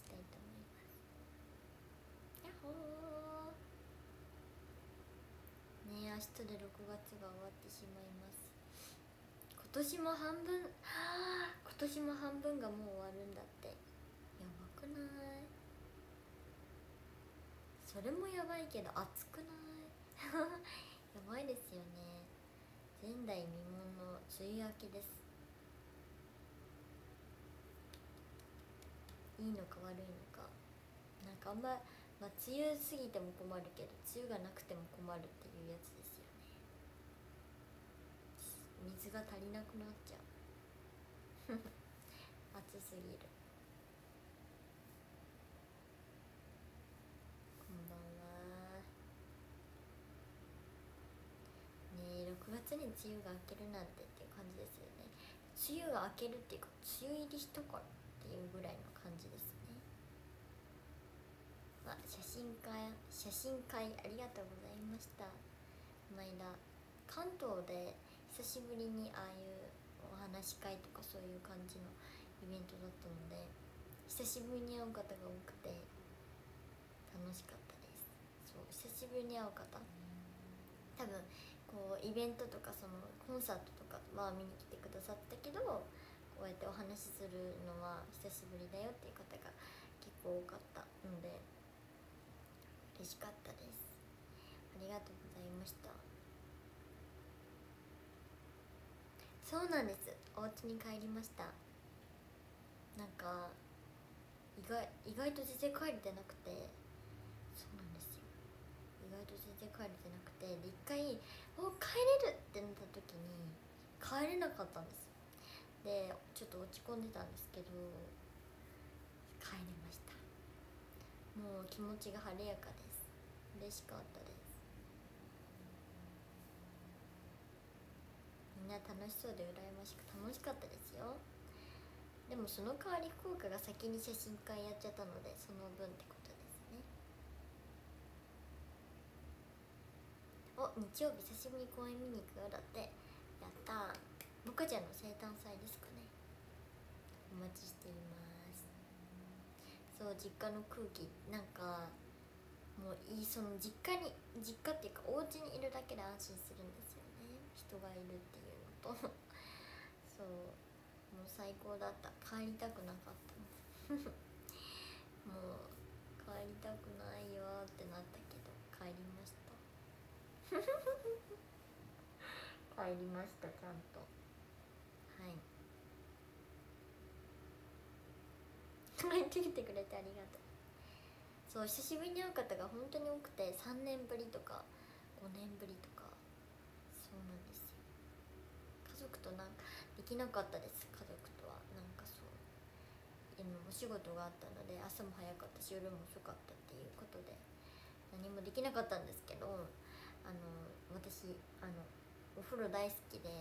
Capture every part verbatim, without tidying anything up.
したいと思います。やっほーねえ、明日でろくがつが終わってしまいます。今年も半分、はあ、今年も半分がもう終わるんだって。やばくない？それもやばいけど暑くないやばいですよね。前代未聞の梅雨明けです。いいのか悪いのか、なんかあんま、まあ、梅雨過ぎても困るけど梅雨がなくても困るっていうやつですよね。水が足りなくなっちゃう暑すぎる。こんばんは。ねえ、ろくがつに梅雨が明けるなんてっていう感じですよね。梅雨が明けるっていうか梅雨入りしたからっていうぐらいの感じですね。あ、写真会写真会ありがとうございました。この間関東で久しぶりにああいうお話し会とかそういう感じのイベントだったので、久しぶりに会う方が多くて楽しかったです。そう、久しぶりに会う方、多分こうイベントとかそのコンサートとかまあ見に来てくださったけど、こうやってお話しするのは久しぶりだよっていう方が結構多かったので嬉しかったです。ありがとうございました。そうなんです、お家に帰りました。なんか意外意外と全然帰れてなくて、そうなんですよ、意外と全然帰れてなくて、で一回お帰れるってなった時に帰れなかったんです。でちょっと落ち込んでたんですけど帰れました。もう気持ちが晴れやかです。嬉しかったです。みんな楽しそうで羨ましく楽しかったですよ。でもその代わり福岡が先に写真会やっちゃったのでその分ってことですね。お、日曜日久しぶりに公園見に行くよだって。やったー。もかちゃんの生誕祭ですかね。お待ちしています。そう、実家の空気なんかもういい、その実家に実家っていうかお家にいるだけで安心するんですよね、人がいるっていうのとそうもう最高だった。帰りたくなかったもう帰りたくないよってなったけど帰りました帰りました、ちゃんと。はい、帰ってきてくれてありがとう。そう、久しぶりに会う方が本当に多くてさんねんぶりとかごねんぶりとか。そうなんですよ。家族となんかできなかったです。家族とはなんかそう、今お仕事があったので朝も早かったし夜も遅かったっていうことで何もできなかったんですけど、あの私あのお風呂大好きで、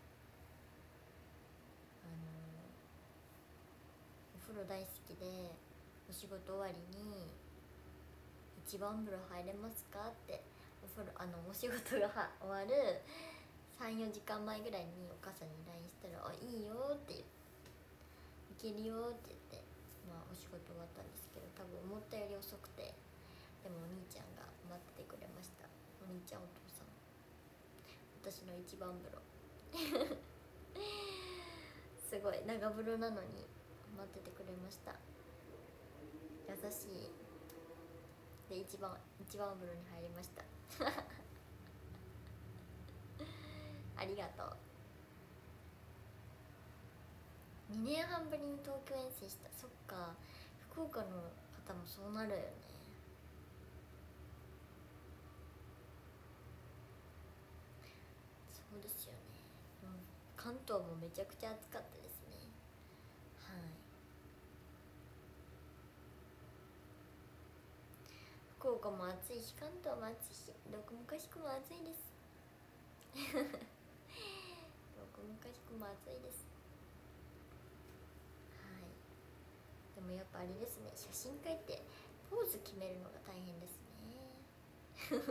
あのお風呂大好きでお仕事終わりに一番風呂入れますかってお風呂あのお仕事がは終わるさんよじかんまえぐらいにお母さんに ライン したら「あ、いいよ」って言って「いけるよ」って言って、まあお仕事終わったんですけど多分思ったより遅くて、でもお兄ちゃんが待っててくれました。お兄ちゃんお父さん、私の一番風呂すごい長風呂なのに待っててくれました。優しい。で一番一番風呂に入りましたありがとう。にねんはんぶりに東京遠征した。そっか、福岡の方もそうなるよね。そうですよね、うん、関東もめちゃくちゃ暑かったですね。はい、福岡も暑いし関東も暑いしどこもかしくも暑いですどこもかしくも暑いです。はい、でもやっぱあれですね、写真会ってポーズ決めるのが大変ですね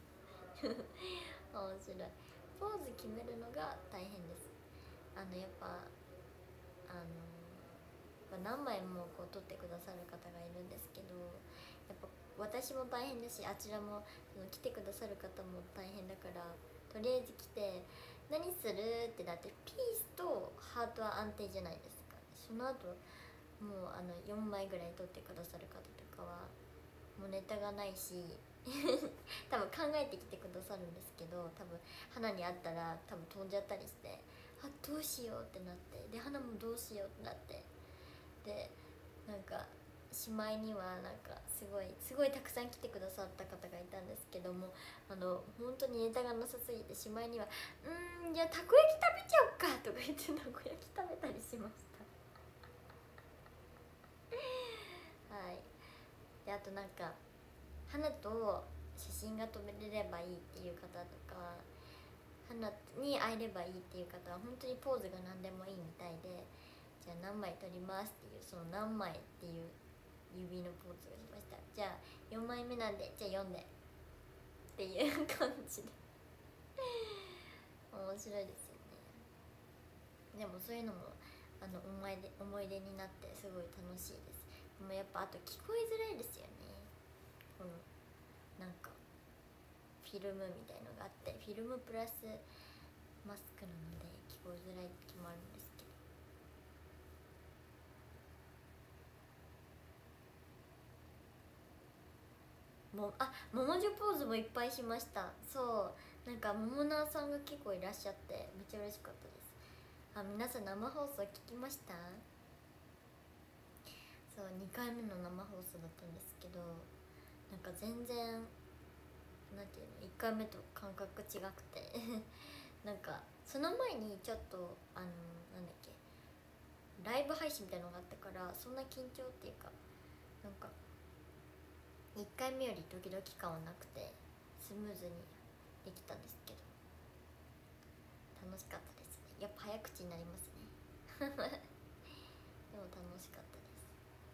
面白い。ポーズ決めるのが大変です。あのやっぱあのぱ何枚もこう撮ってくださる方がいるんですけど、やっぱ私も大変だし、あちらもその来てくださる方も大変だから、とりあえず来て何するってなって、ピースとハートは安定じゃないですか。その後もうあのよんまいぐらい撮ってくださる方とかはもうネタがないし多分考えてきてくださるんですけど、多分花に会ったら多分飛んじゃったりして、あどうしようってなって、で花もどうしようってなって、でなんかしまいにはなんかすごいすごいたくさん来てくださった方がいたんですけども、あの本当にネタがなさすぎて、しまいには「うーんじゃあたこ焼き食べちゃおうか」とか言ってたこ焼き食べたりしましたはい。であとなんか花と写真が撮れればいいっていう方とか、花に会えればいいっていう方は本当にポーズが何でもいいみたいで、じゃあ何枚撮りますっていう、その何枚っていう指のポーズがしました。じゃあよんまいめなんで、じゃあよんでっていう感じで面白いですよね。でもそういうのもあの思い出思い出になってすごい楽しいです。でもやっぱあと聞こえづらいですよね、このなんかフィルムみたいのがあって、フィルムプラスマスクなので聞こえづらい時もあるんですけど、もあももじょポーズもいっぱいしました。そう、なんかももなーさんが結構いらっしゃってめっちゃ嬉しかったです。あ、皆さん生放送聞きました？そう、にかいめの生放送だったんですけど、なんか全然なんていうの、いっかいめと感覚違くてなんかその前にちょっとあのなんだっけ、ライブ配信みたいなのがあったから、そんな緊張っていうか、なんかいっかいめよりドキドキ感はなくてスムーズにできたんですけど、楽しかったですね。やっぱ早口になりますねでも楽しかったです。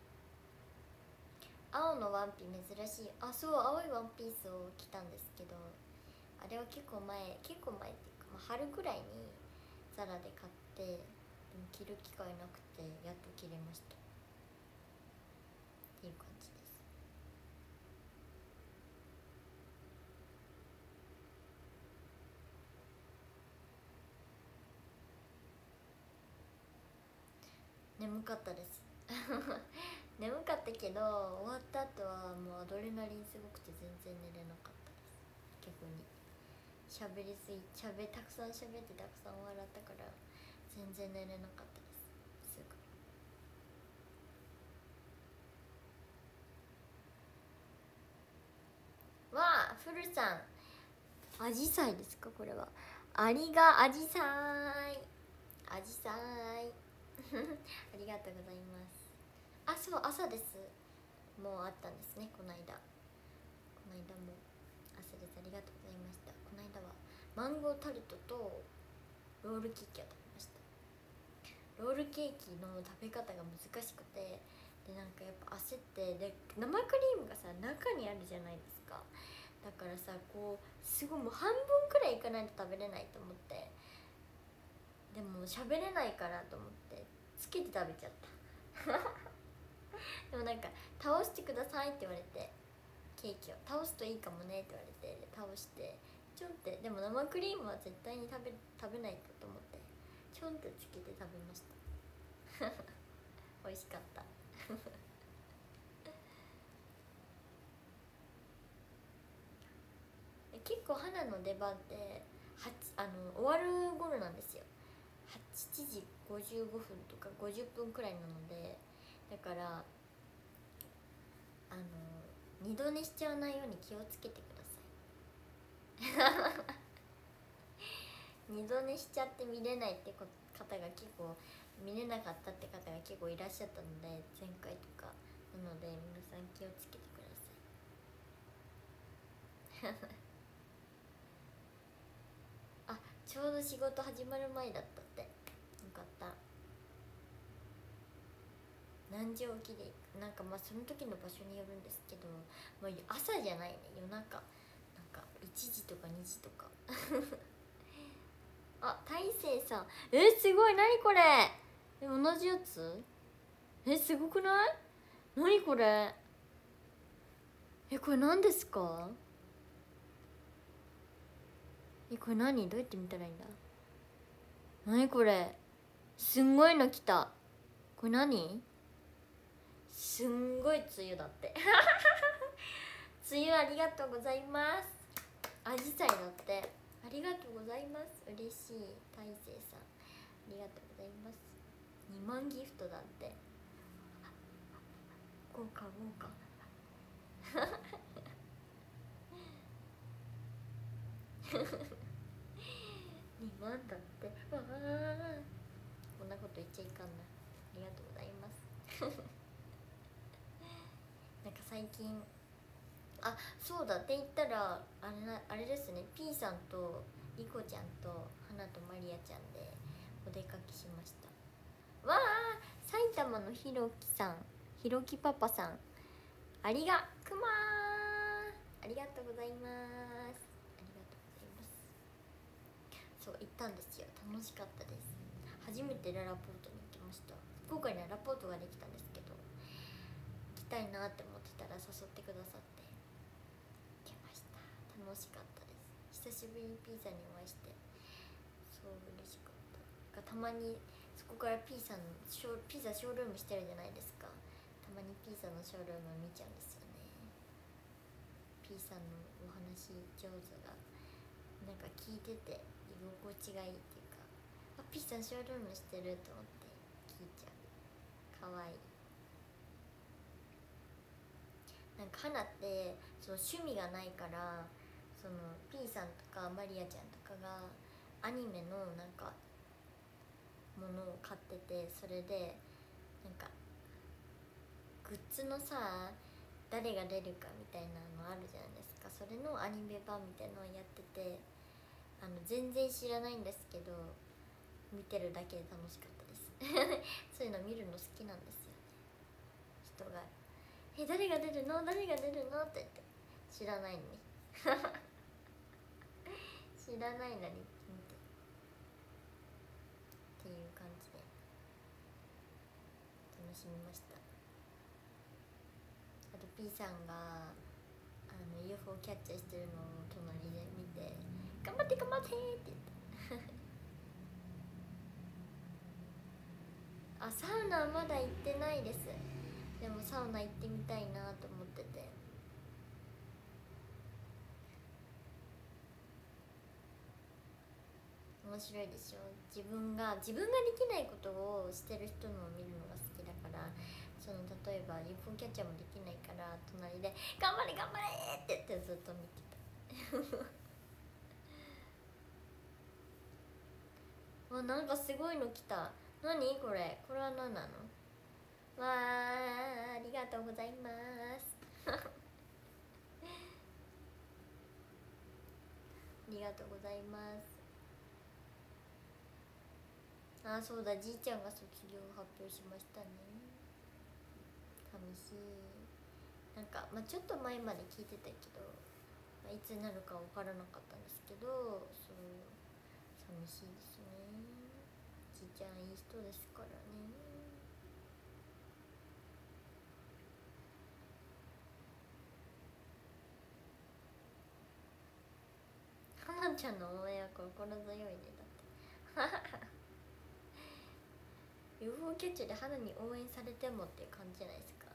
青のワンピ珍しい。あ、そう、青いワンピースを着たんですけど、あれは結構前結構前っていうか、まあ、春ぐらいにザラで買って、でも着る機会なくてやっと着れましたっていう感じです。眠かったです眠かったけど終わった後はもうアドレナリンすごくて全然寝れなかったです。逆にしゃべりすぎしゃべたくさんしゃべってたくさん笑ったから全然寝れなかったです。すぐわあ、フルさん、アジサイですか？これはアリがアジサイアジサイありがとうございます。あ、そう、朝です。もうあったんですね、この間。この間も朝です。ありがとうございました。この間はマンゴータルトとロールケーキを食べました。ロールケーキの食べ方が難しくて、でなんかやっぱ焦って、で生クリームがさ中にあるじゃないですか。だからさ、こうすごいもう半分くらいいかないと食べれないと思って、でも喋れないからと思ってつけて食べちゃったでもなんか倒してくださいって言われて、ケーキを倒すといいかもねって言われて、で倒してちょんって、でも生クリームは絶対に食べ食べないとと思ってちょんってつけて食べました美味しかった結構花の出番ってはちあの終わる頃なんですよ。はちじごじゅうごふんとかごじゅっぷんくらいなので、だからあの二度寝しちゃわないように気をつけてください二度寝しちゃって見れないって方が結構、見れなかったって方が結構いらっしゃったので、前回とかなので皆さん気をつけてくださいあ、ちょうど仕事始まる前だったって。よかった。何時起きで、なんかまあその時の場所によるんですけど、まあ、朝じゃないね、夜中なんかいちじとかにじとかあ、大成さん、えー、すごい、何これ、え同じやつ？ え、すごくない？何これ？え、これ何ですか？え、これ何？どうやって見たらいいんだ？何これ？すんごいの来た。これ何？すんごい梅雨だって梅雨ありがとうございます。アジサイだって。ありがとうございます。嬉しい。大勢さんありがとうございます。にまんギフトだって。豪華豪華にまんだって。わあ、こんなこと言っちゃいかんな。ありがとうございますなんか最近、あ、そうだって言ったらあれな、あれですね、 P さんとリコちゃんと花とマリアちゃんでお出かけしました。わあ、埼玉のひろきさん、ひろきパパさん、ありがくまー、ありがとうございます。ありがとうございます。そう行ったんですよ。楽しかったです。初めてララポートに行きました。福岡にララポートができたんですけど、行きたいなって思ってたら誘ってくださって行きました。楽しかったです。久しぶりに P さんにお会いしてそう嬉しかった。たまにそこから P さんのショーピザショールームしてるじゃないですか。たまに P さんのショールーム見ちゃうんですよね。 P さんのお話上手がなんか聞いてて居心地がいいっていうか、あ、 P さんショールームしてると思って聞いちゃう。かわいい。なんか花ってその趣味がないから、その P さんとかマリアちゃんとかがアニメのなんかものを買ってて、それでなんかグッズのさ、誰が出るかみたいなのあるじゃないですか。それのアニメ版みたいなのをやってて、あの全然知らないんですけど見てるだけで楽しかったですそういうの見るの好きなんですよね。人が「え、誰が出るの？誰が出るの？」って言って知らないのに知らないのに見てっていう感じで楽しみました。あと P さんがあの ユーフォー キャッチャーしてるのを隣で見て「頑張って頑張って!」って言ってあ、サウナはまだ行ってないです。でもサウナ行ってみたいなと思ってて、面白いでしょ。自分が自分ができないことをしてる人のを見るのが好きだから、その例えば ユーフォー キャッチャーもできないから隣で「頑張れ頑張れ!」って言ってずっと見てたわ、なんかすごいの来た。何これ？これは何なの？わー、ありがとうございますありがとうございます。あ、そうだ、じいちゃんが卒業発表しましたね。寂しい。なんか、まあ、ちょっと前まで聞いてたけど、まあ、いつになるか分からなかったんですけど、そう寂しいですね。じいちゃんいい人ですからね。はなちゃんの応援は心強いね。だってユーフォー キャッチで花に応援されてもっていう感じじゃないですか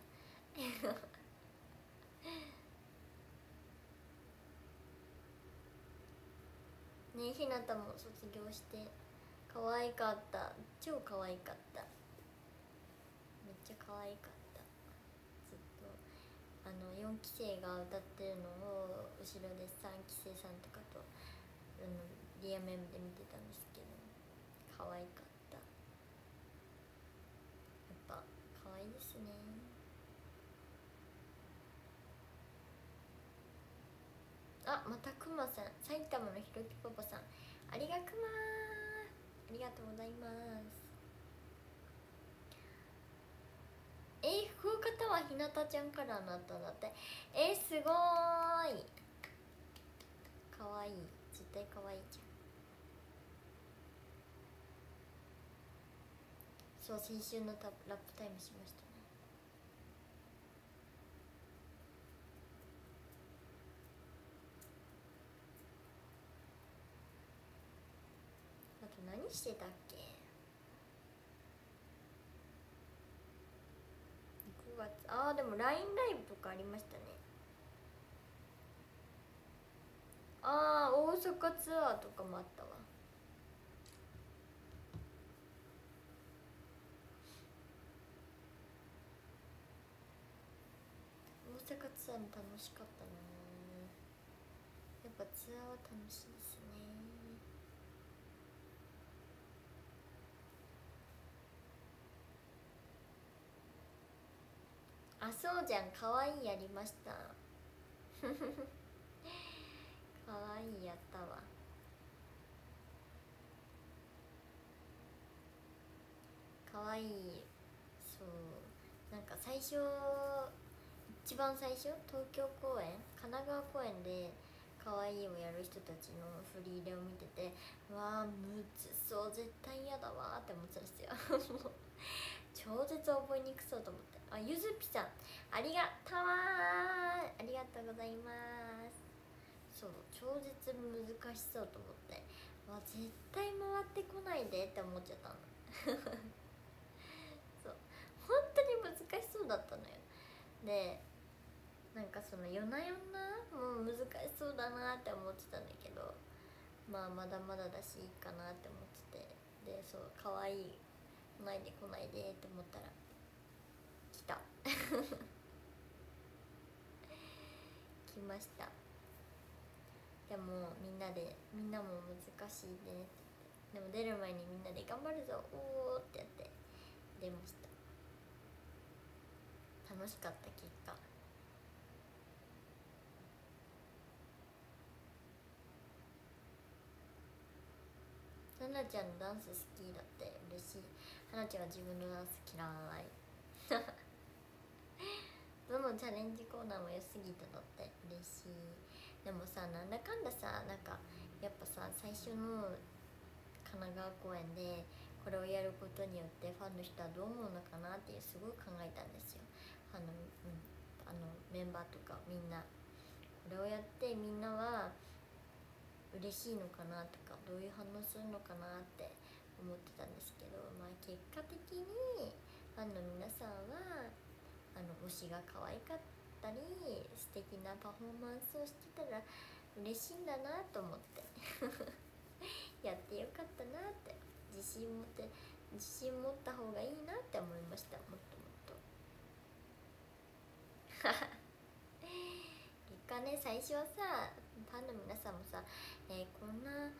ねえ、ひなたも卒業して可愛かった。超可愛かった。めっちゃ可愛かった。ずっとあのよんき生が歌ってるのを後ろでさんき生さんとかとあのリアメンで見てたんですけど、可愛かった。やっぱ可愛いですね。あ、またくまさん、埼玉のひろきパパさん、ありがくまー、ありがとうございます。えー、福岡タワーひなたちゃんカラーになったんだって。えー、すごーい。かわいい、絶対かわいいじゃん。 そう、先週のタラップタイムしましたね。あと何してたっけ。くがつ、ああでも ライン ライブとかありましたね。ああ大阪ツアーとかもあったわ。大阪ツアーも楽しかったな。やっぱツアーは楽しいですね。あ、そうじゃん、かわいいやりましたかわいいやったわ。かわいい。そうなんか最初、一番最初東京公演、神奈川公演で可愛いをやる人たちの振り入れを見てて、わあむずそう、絶対嫌だわって思ってたんですよもう超絶覚えにくそうと思って。あ、ゆずぴさんありがとうありがとうございます。そう超絶難しそうと思って、わ絶対回ってこないでって思っちゃったのそう本当に難しそうだったのよ。でなんかその夜な夜なもう難しそうだなって思ってたんだけど、まあまだまだだしいいかなって思ってて、でそう可愛い来ないで来ないでって思ったら来た来ました。でもみんなでみんなも難しいねって言って、でも出る前にみんなで頑張るぞおーってやって出ました。楽しかった結果。はなちゃんのダンス好きだって嬉しい。はなちゃんは自分のダンス嫌いどのチャレンジコーナーも良すぎただって嬉しい。でもさなんだかんださ、なんかやっぱさ最初の神奈川公演でこれをやることによってファンの人はどう思うのかなっていうすごい考えたんですよ。あの、うん、あのメンバーとかみんなこれをやってみんなは嬉しいのかなとかどういう反応するのかなって思ってたんですけど、まあ結果的にファンの皆さんはあの推しが可愛かったり素敵なパフォーマンスをしてたら嬉しいんだなと思ってやってよかったなって、自信持って自信持った方がいいなって思いました。もっともっと結果ね、最初はさファンの皆さんもさ、えー、こんな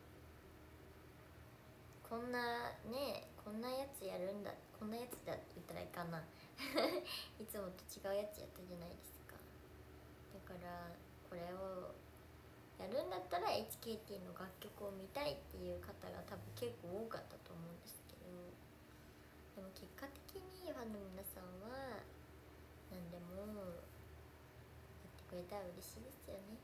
こんなねこんなやつやるんだ、こんなやつだって言ったらいいかないつもと違うやつやったじゃないですか。だからこれをやるんだったら エイチケーティー の楽曲を見たいっていう方が多分結構多かったと思うんですけど、でも結果的にファンの皆さんは何でもやってくれたら嬉しいですよね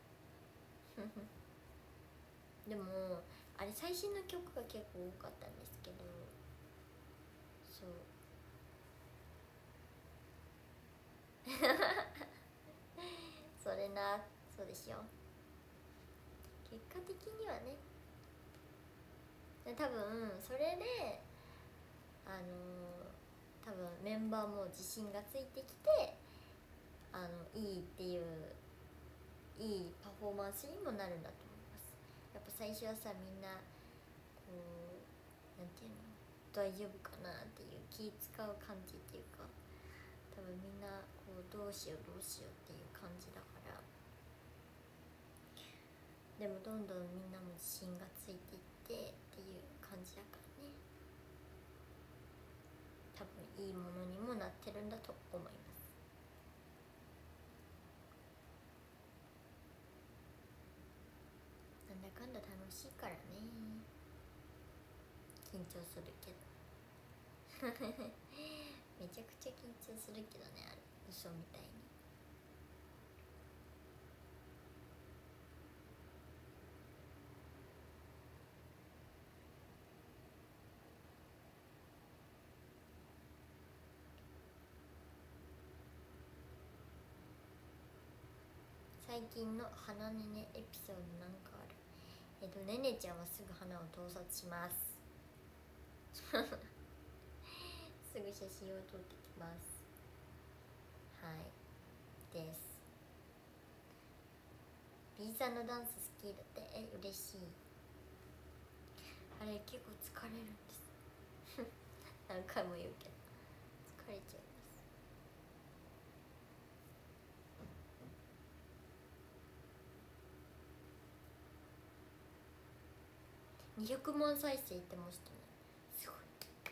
でもあれ最新の曲が結構多かったんですけど、そうそれな、そうでしょ。結果的にはね、多分それであのー、多分メンバーも自信がついてきて、あのいいっていういいパフォーマンスにもなるんだと思います。やっぱ最初はさみんなこうなんていうの大丈夫かなっていう気使う感じっていうか、多分みんなこうどうしようどうしようっていう感じだから、でもどんどんみんなも自信がついていってっていう感じだからね、多分いいものにもなってるんだと思います。なんだかんだ楽しいからね、緊張するけどめちゃくちゃ緊張するけどね、あれ嘘みたいに。 最近の花ねねエピソードなんかある？えっとねねちゃんはすぐ花を盗撮しますすぐ写真を撮ってきます。はいです。 B さんのダンス好きだって。え嬉しい。あれ結構疲れるんです何回も言うけど疲れちゃいます。にひゃくまん再生いってましたね。すごい、あ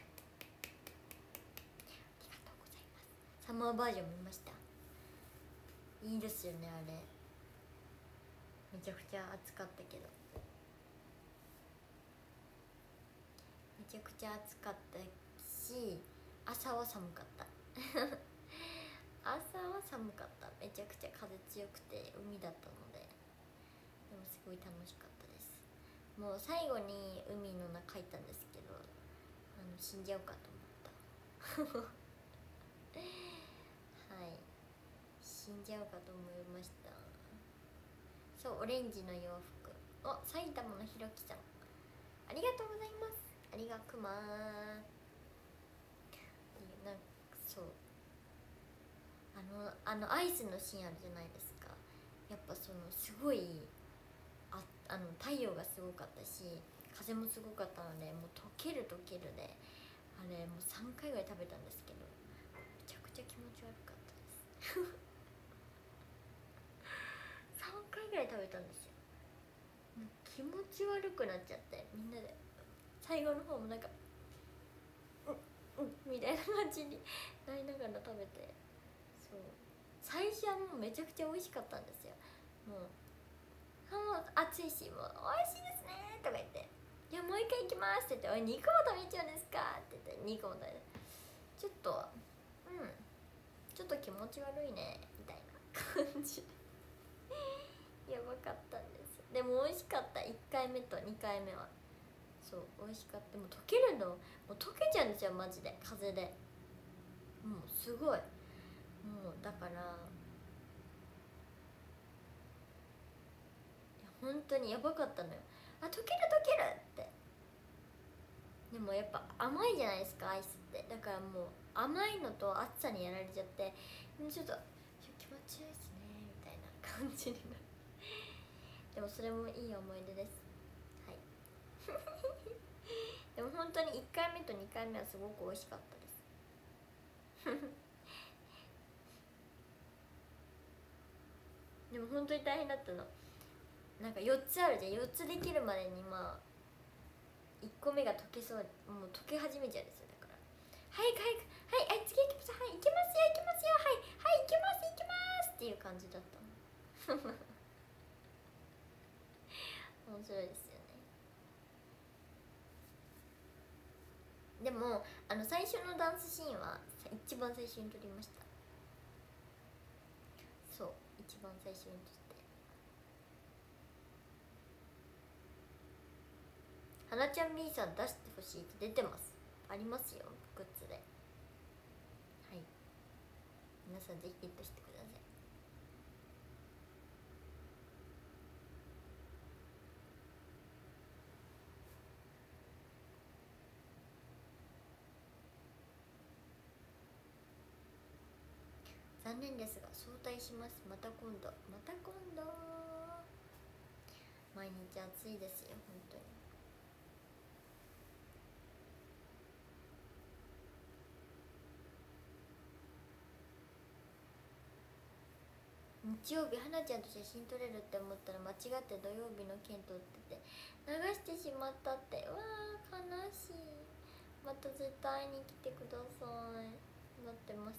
りがとうございます。サマーバージョン見ました。いいですよねあれ。めちゃくちゃ暑かったけど、めちゃくちゃ暑かったし、朝は寒かった朝は寒かった。めちゃくちゃ風強くて海だったので、でもすごい楽しかったです。もう最後に海の中入ったんですけど、あの死んじゃうかと思ったはい死んじゃうかと思いました。そう、オレンジの洋服。お、埼玉のひろきさんありがとうございます。ありがくまー。なんかそう、あのあのアイスのシーンあるじゃないですか。やっぱそのすごいああの太陽がすごかったし風もすごかったので、もう溶ける溶けるで、あれもうさんかいぐらい食べたんですけど、めちゃくちゃ気持ち悪かったですさんかいぐらい食べたんですよ。もう気持ち悪くなっちゃって、みんなで最後の方もなんかうんうんみたいな感じになりながら食べて、そう最初はもうめちゃくちゃ美味しかったんですよ。もうもう暑いし、もう美味しいですねとか言って、いやもう一回行きますって言って、おい肉も食べちゃうんですかって言って、肉も食べて、ちょっとうんちょっと気持ち悪いねみたいな感じでやばかったんです。でも美味しかった。いっかいめとにかいめはそう美味しかった。でも溶けるのもう溶けちゃうんですよマジで、風で。もうすごい、もうだからいや本当にやばかったのよ。あ、溶ける溶けるって。でもやっぱ甘いじゃないですかアイスって。だからもう甘いのと暑さにやられちゃって、ちょっと気持ちいいですねみたいな感じになるでもそれもいい思い出です。はいでも本当にいっかいめとにかいめはすごく美味しかったですでも本当に大変だったの。なんかよっつあるじゃん。よっつできるまでにまあいっこめが溶けそう、もう溶け始めちゃうんですよ。だから早く早く、はいはい次行きます、はい行きますよ行きますよ、はいはい行きます行きますっていう感じだったの面白いですよね。でもあの最初のダンスシーンは一番最初に撮りました。そう一番最初に撮って、花ちゃん B さん出してほしいって出てます。ありますよグッズで。はい皆さんぜひゲットしてください。残念ですが早退します。また今度また今度。毎日暑いですよ本当に。日曜日花ちゃんと写真撮れるって思ったら間違って土曜日の件撮ってて流してしまったって。うわー悲しい。また絶対に来てください。待ってます。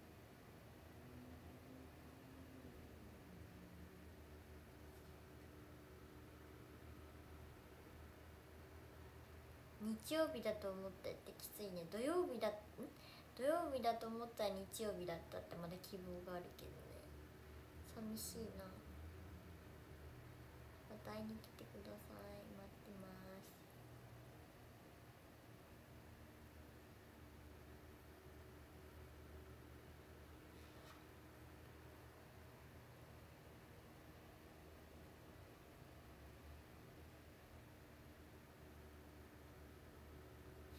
日曜日だと思ってってきついね。土曜日だん土曜日だと思ったら日曜日だったってまだ希望があるけどね。寂しいな。また会いに来てください。待ってます。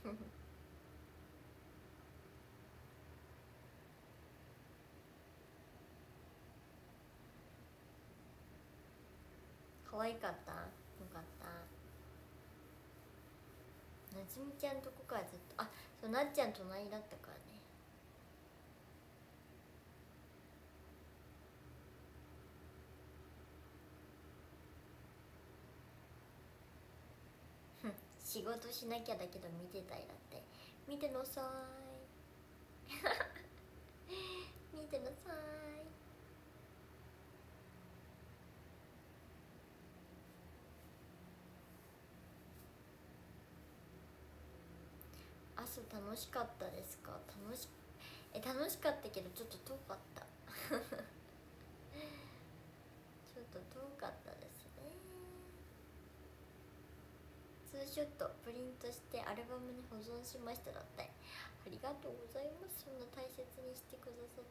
可愛かった。よかった。なつみちゃんとこからずっと、あ、そうなっちゃん隣だったからね。仕事しなきゃだけど見てたいだって。見てなさい見てなさい。阿蘇楽しかったですか？楽しえ楽しかったけどちょっと遠かったちょっと遠かったですね。ツーショットプリントしてアルバムに保存しましただって。ありがとうございます。そんな大切にしてくださって。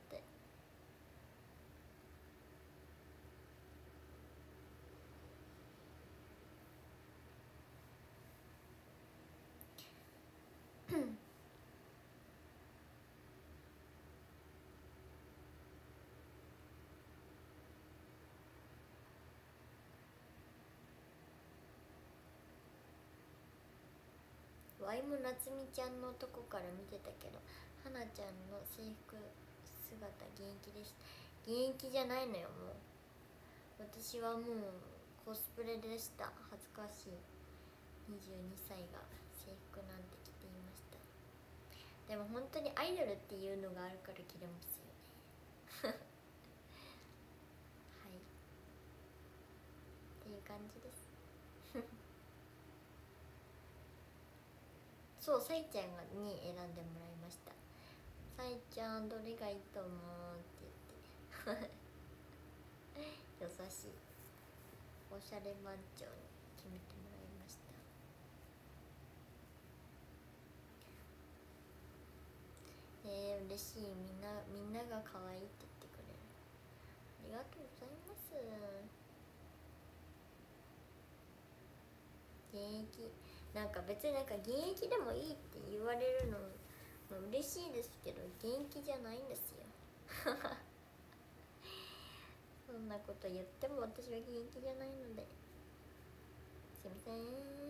ワイもなつみちゃんのとこから見てたけど、はなちゃんの制服姿現役でした。現役じゃないのよ、もう私はもうコスプレでした。恥ずかしい。にじゅうにさいが制服なんて着ていました。でも本当にアイドルっていうのがあるから着れますよねはいっていう感じですそう、さいちゃんがに選んでもらいました。さいちゃんどれがいいと思うって言って優しい。おしゃれ番長に決めてもらいました。えー、嬉しい。みんなみんなが可愛いって言ってくれる。ありがとうございます。現役なんか別になんか現役でもいいって言われるのも嬉しいですけど、現役じゃないんですよそんなこと言っても私は現役じゃないので、すいません。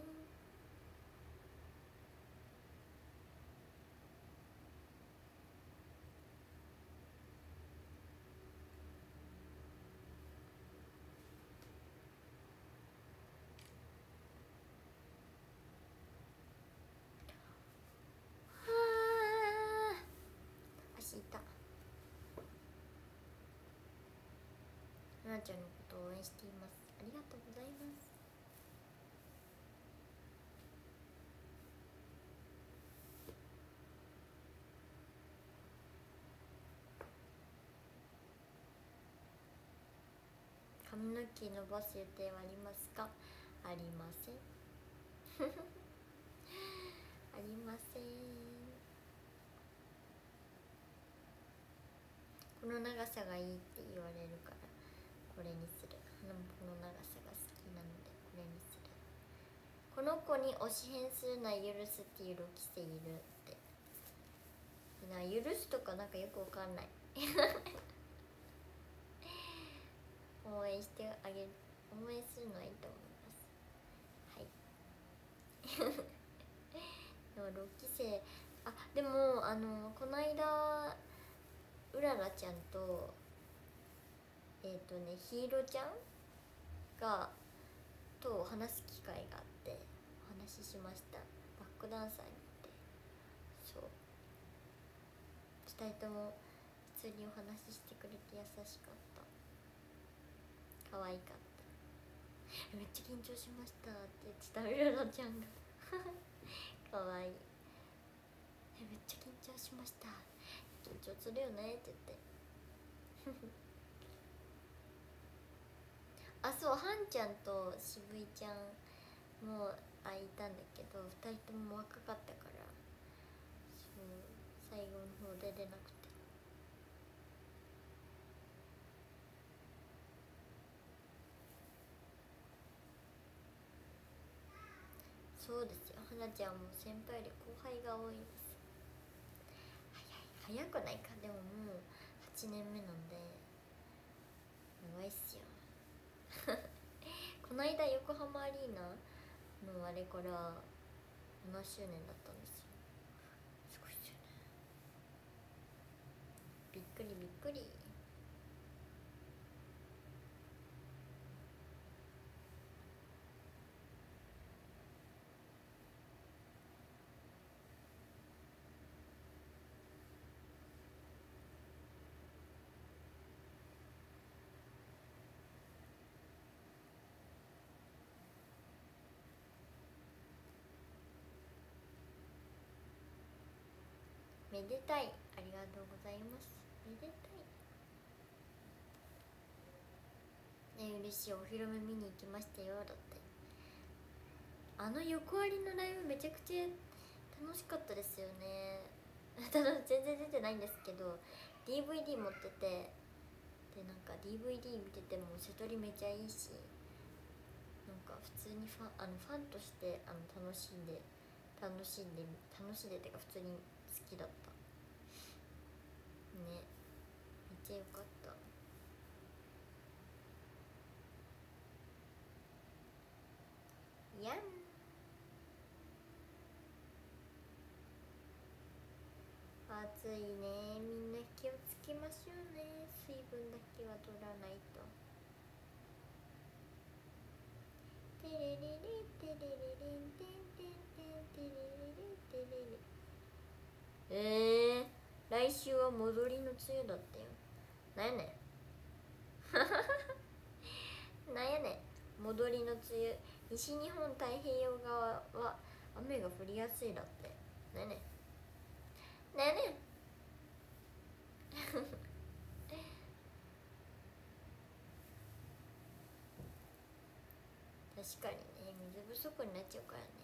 足痛。ななちゃんのことを応援しています。ありがとうございます。髪の毛伸ばす予定はありますか？ありませんありません。この長さがいいって言われるからこれにする。この長さが好きなのでこれにする。この子に推し変するな許すっていうろく期生いるってな。許すとかなんかよくわかんない応援してあげる。応援するのはいいと思います。はいでもろく期生、あ、でもあのこの間うららちゃんとえっ、ー、とねひいろちゃんがと話す機会があってお話ししました。バックダンサーに行って、そうふたりとも普通にお話ししてくれて優しかった。可愛かった。めっちゃ緊張しましたって言ってたうららちゃんが可愛い。えめっちゃ緊張しました。緊張するよねって言ってあ、そう、はんちゃんと渋井ちゃんも会いたんだけどふたりとも若かったからそう最後の方出れなくて。 そうですよ。花ちゃんも先輩より後輩が多いんです。早い早くないか。でももうはちねんめなんで長いっすよこの間横浜アリーナのあれからななしゅうねんだったんですよ。すごいっすよね。びっくりびっくり。めでたい。ありがとうございます。めでたいね。嬉しい。お披露目見に行きましたよ。だってあの横ありのライブめちゃくちゃ楽しかったですよねただ全然出てないんですけど ディーブイディー 持ってて、でなんか ディーブイディー 見てても瀬戸りめちゃいいし、なんか普通にファンあのファンとしてあの楽しんで楽しんで楽しんでってか普通に好きだったね。めっちゃよかった。やん暑いね。みんな気をつけましょうね。水分だけは取らないと。テレレレテレレレンテンテンテンテレレレテレレ。えー、来週は戻りの梅雨だったよ。なんやねんなんやねん戻りの梅雨。西日本太平洋側は雨が降りやすいだって。なんやねんなんやねん確かにね、水不足になっちゃうからね。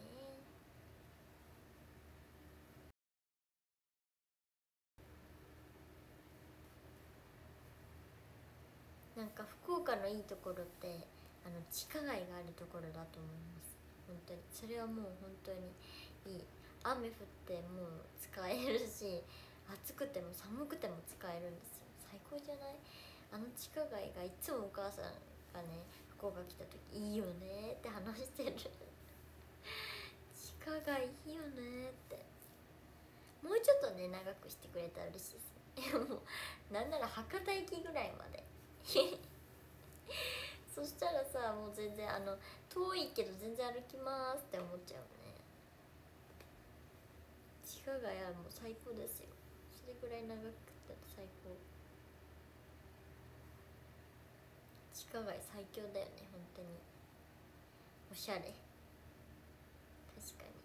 なんか福岡のいいところってあの地下街があるところだと思います。本当にそれはもう本当にいい。雨降ってもう使えるし、暑くても寒くても使えるんですよ。最高じゃない？あの地下街がいつもお母さんがね福岡来た時いいよねって話してる地下街いいよねって。もうちょっとね長くしてくれたら嬉しいですねもうなんなら博多駅ぐらいまでそしたらさ、もう全然あの遠いけど全然歩きますって思っちゃうね。地下街はもう最高ですよ。それぐらい長くったら最高。地下街最強だよね本当に。おしゃれ。確かに。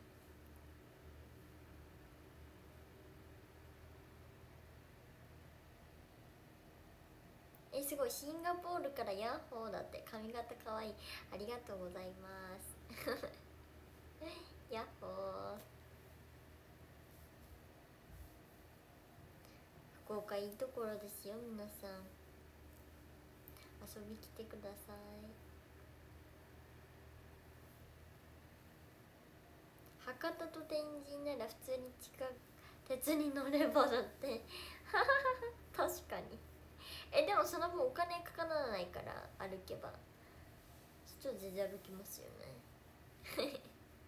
え、すごい。シンガポールからヤッホーだって。髪型かわいい。ありがとうございますヤッホー。福岡いいところですよ。皆さん遊び来てください。博多と天神なら普通に地下鉄に乗ればだって確かに。え、でもその分お金かからないから歩けばちょっと全然歩きますよね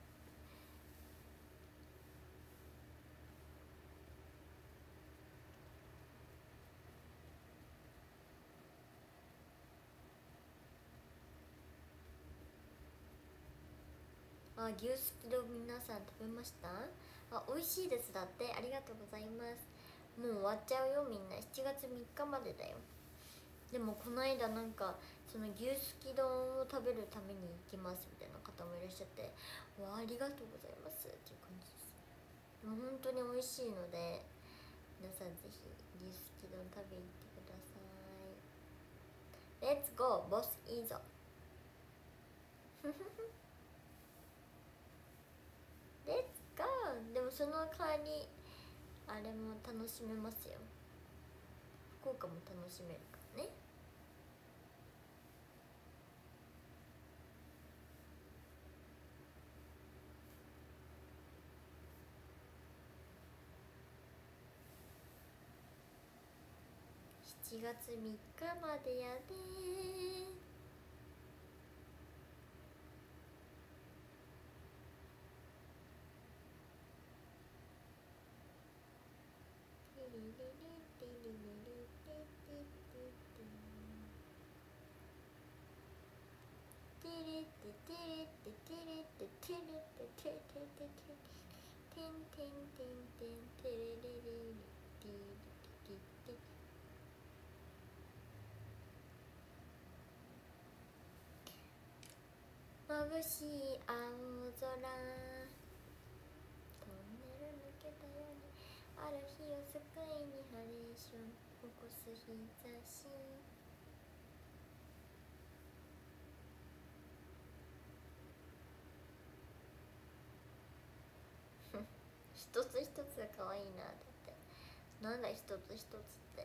あ、牛すき丼皆さん食べました？あ、美味しいですだって。ありがとうございます。もう終わっちゃうよみんな。しちがつみっかまでだよ。でもこの間なんかその牛すき丼を食べるために行きますみたいな方もいらっしゃって、わあ、ありがとうございますっていう感じです。でも本当に美味しいので皆さんぜひ牛すき丼食べに行ってください。レッツゴーボスいいぞレッツゴー。でもその代わりあれも楽しめますよ。福岡も楽しめるからね。 ちがつみっかまでやでー。眩しい青空、トンネル抜けたようにある日を境にハレーション起こす日差し。一つ一つが可愛いな。だってなんだ一つ一つって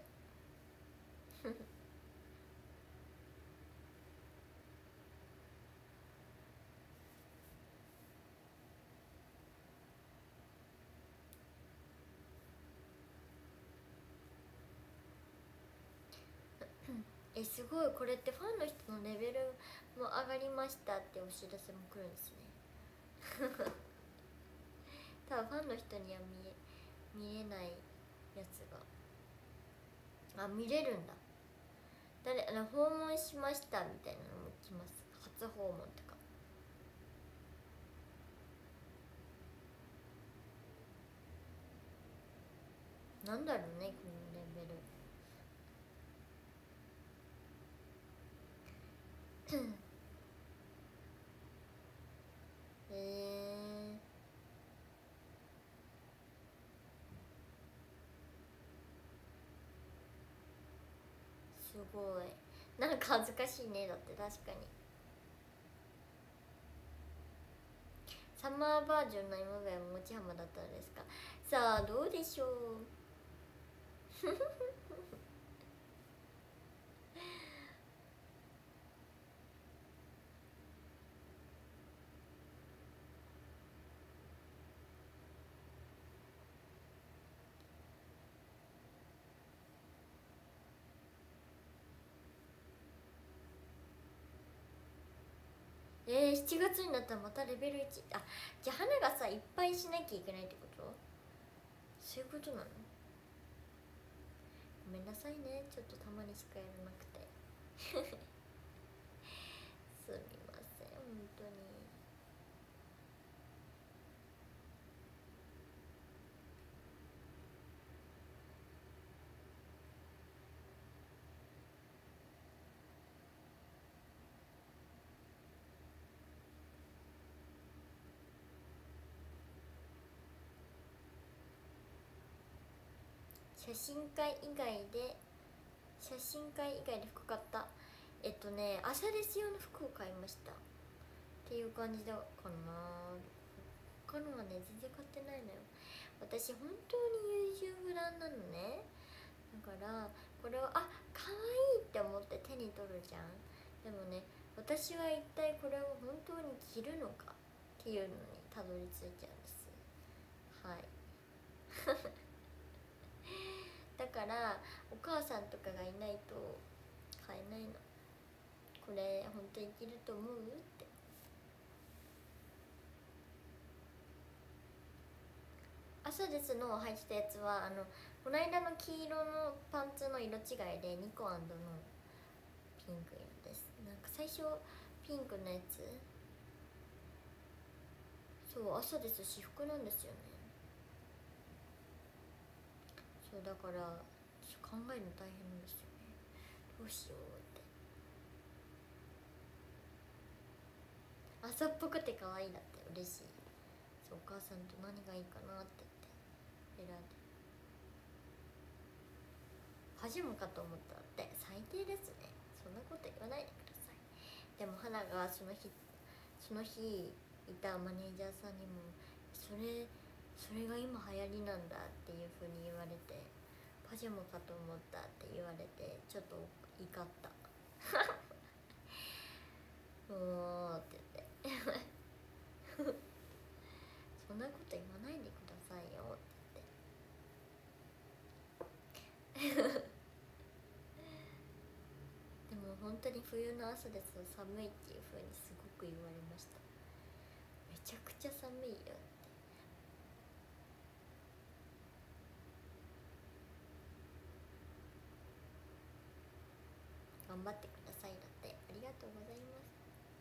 え、すごい。これってファンの人のレベルも上がりましたってお知らせも来るんですね多分ファンの人には見え見えないやつが、あ、見れるんだ。誰あの訪問しましたみたいなのも来ます。初訪問とか。なんだろうね、このレベルえー、すごい。なんか恥ずかしいね。だって確かにサマーバージョンの今までは持ち浜だったんですか。さあどうでしょうえー、しちがつになったらまたレベルいち。あ、じゃあ花がさいっぱいしなきゃいけないってこと？そういうことなの？ごめんなさいね、ちょっとたまにしかやらなくてすみません本当に。写真会以外で写真会以外で服買った。えっとね朝です用の服を買いましたっていう感じだかな。他のはね全然買ってないのよ。私本当に優柔不断なのね。だからこれをあ可愛いって思って手に取るじゃん。でもね私は一体これを本当に着るのかっていうのにたどり着いちゃうんです。はいだからお母さんとかがいないと買えないの。これ本当に着ると思うって。朝ですの履いてたやつはあのこの間の黄色のパンツの色違いでニコアンドのピンク色です。なんか最初ピンクのやつ、そう朝です私服なんですよね。そうだから考えるの大変なんですよね。どうしようって。朝っぽくて可愛いだって嬉しい。そうお母さんと何がいいかなって言って選んで。パジャマかと思ったって最低ですね。そんなこと言わないでください。でも花がその日その日いたマネージャーさんにもそれそれが今流行りなんだっていうふうに言われて、パジャマかと思ったって言われてちょっと怒ったもうって言ってそんなこと言わないでくださいよって言って本当に冬の朝です寒いっていう風にすごく言われました。めちゃくちゃ寒いよって。頑張ってくださいだって。ありがとうございます。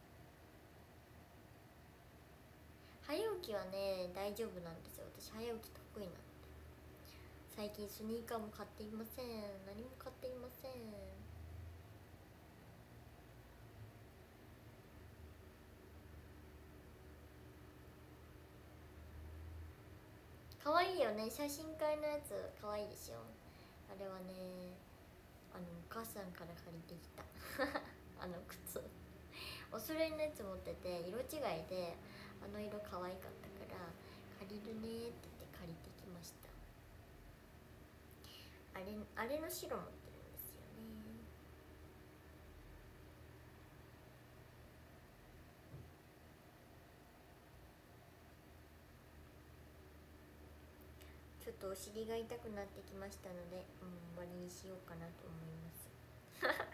早起きはね大丈夫なんですよ。私早起き得意なんで。最近スニーカーも買っていません。何も買っていません。可愛いよね、写真会のやつ可愛いでしょ。あれはね、あのお母さんから借りてきたあの靴おそろいのやつ持ってて色違いで、あの色可愛かったから借りるねって言って借りてきました。あれあれの白持ってるんですよね。ちょっとお尻が痛くなってきましたので、うん、終わりにしようかなと思います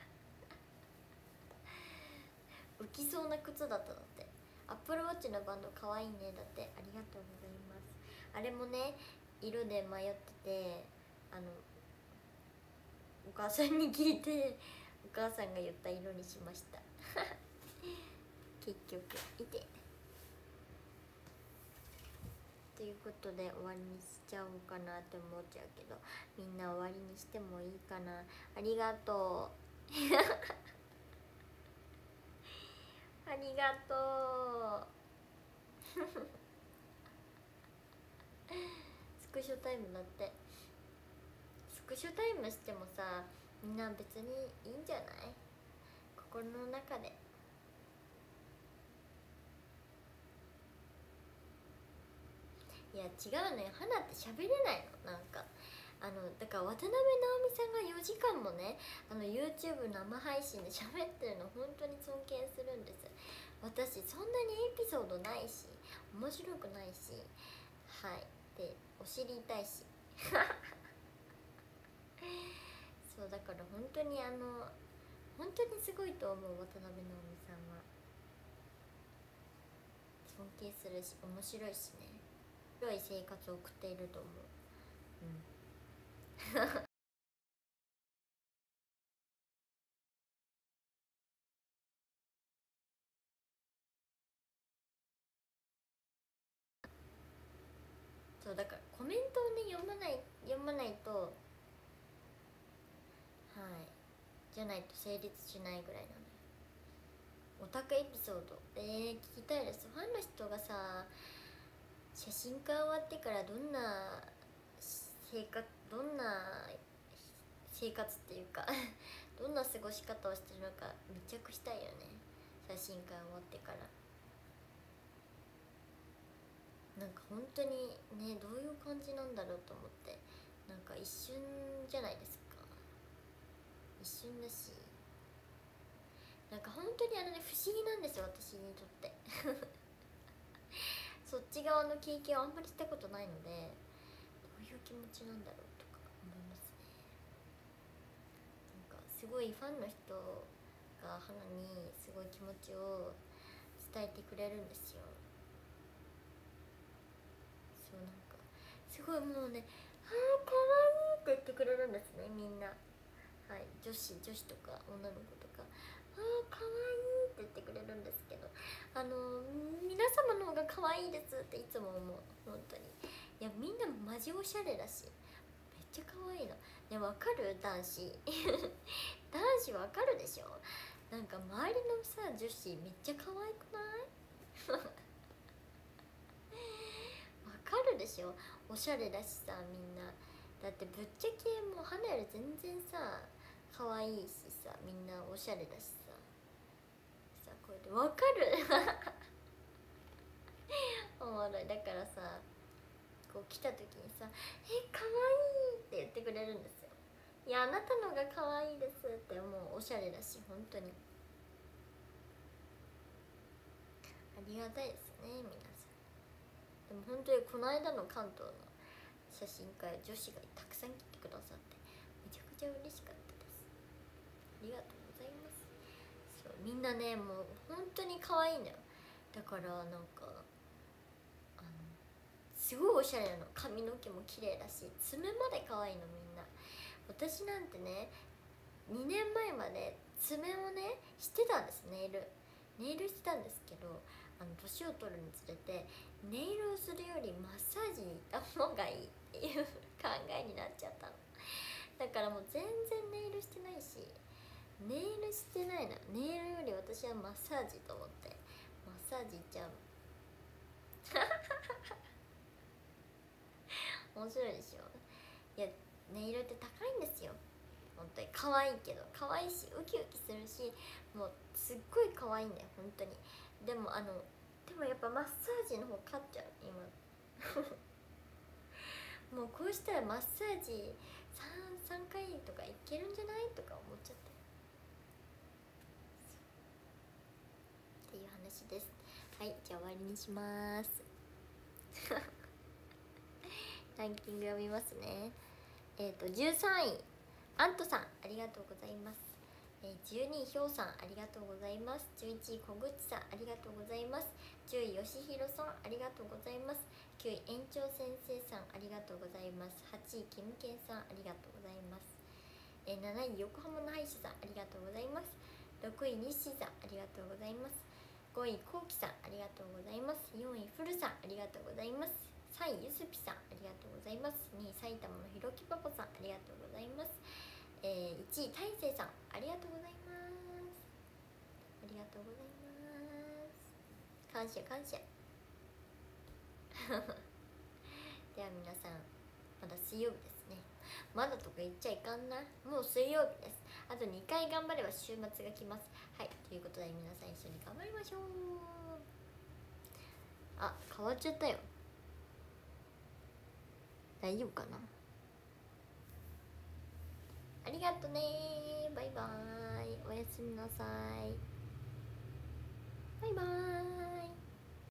浮きそうな靴だったのって。アップルウォッチのバンドかわいいねだって。ありがとうございます。あれもね色で迷ってて、あのお母さんに聞いてお母さんが言った色にしました結局いて。ということで終わりにしちゃおうかなって思っちゃうけど、みんな終わりにしてもいいかな。ありがとうありがとうスクショタイムだって。スクショタイムしてもさ、みんな別にいいんじゃない？心の中で。いや違うのよ、花って喋れないの。なんかあのだから渡辺直美さんがよじかんもね、あの YouTube 生配信で喋ってるの本当に尊敬するんです。私そんなにエピソードないし面白くないし、はいでお尻痛いしそうだから本当にあの本当にすごいと思う。渡辺直美さんは尊敬するし面白いしね。良い生活を送っていると思う。うんそうだからコメントをね読まない読まないと、はいじゃないと成立しないぐらいなのよ。オタクエピソードえー、聞きたいです。ファンの人がさ、写真家終わってからどんな生活どんな生活っていうかどんな過ごし方をしてるのか密着したいよね、写真会終わってから。なんか本当にねどういう感じなんだろうと思って。なんか一瞬じゃないですか、一瞬だし、なんか本当にあのね不思議なんですよ私にとってそっち側の経験をあんまりしたことないので、どういう気持ちなんだろうとか思いますね。なんかすごいファンの人が花にすごい気持ちを伝えてくれるんですよ。そうなんかすごいもうね「あーかわいい」って言ってくれるんですねみんな。はい、女子女子とか女の子とか「あーかわいい」って言ってくれるんですけど、あの皆様の方が可愛いですっていつも思う本当に。いやみんなマジおしゃれだしめっちゃ可愛いの。ね、わかる男子男子わかるでしょ。なんか周りのさ女子めっちゃ可愛くないわかるでしょ。おしゃれだしさみんな。だってぶっちゃけもう花より全然さ可愛いしさ、みんなおしゃれだしささこうやってわかるおもろい。だからさこう来た時にさ「え可愛いって言ってくれるんですよ。いやあなたのが可愛いですって思う。おしゃれだし本当にありがたいですね皆さん。でも本当にこの間の関東の写真会女子がたくさん来てくださってめちゃくちゃ嬉しかったです。ありがとうございます。 みんなねもう本当に可愛いんだよ。だからなんかあのすごいおしゃれなの。髪の毛も綺麗だし爪まで可愛いのみんな。私なんてねにねんまえまで爪をねしてたんです。ネイルネイルしてたんですけど、あの年を取るにつれてネイルをするよりマッサージに行った方がいいっていう考えになっちゃったの。だからもう全然ネイルしてないし、ネイルしてないの。ネイルより私はマッサージと思ってマッサージ行っちゃうの。面白いでしょ。いやネイルって高いんですよ本当に。可愛いけど可愛いしウキウキするし、もうすっごい可愛いんだよ本当に。でもあのでもやっぱマッサージの方勝っちゃう今。もうこうしたらマッサージ 3, 3回とかいけるんじゃないとか思っちゃってっていう話です。はい、じゃあ終わりにします。ランキング読みますね。えっ、ー、とじゅうさんいアントさんありがとうございます。えー、じゅうにいヒョウさんありがとうございます。じゅういちい小口さんありがとうございます。じゅういよしひろさんありがとうございます。きゅうい園長先生さんありがとうございます。はちいキムケンさんありがとうございます。えー、なない横浜の歯医者さんありがとうございます。ろくい日誌さんありがとうございます。ごいこうきさんありがとうございます。よんいふるさんありがとうございます。さんいゆすぴさんありがとうございます。にい埼玉のひろきパパさんありがとうございます。えー、いちい大勢さんありがとうございます。ありがとうございます。感謝感謝。では皆さんまだ水曜日ですね。まだとか言っちゃいかんな。もう水曜日です。あとにかい頑張れば週末が来ます。はい、ということで皆さん一緒に頑張りましょう。あ、変わっちゃったよ。大丈夫かな。ありがとね。バイバーイ。おやすみなさい。バイバーイ。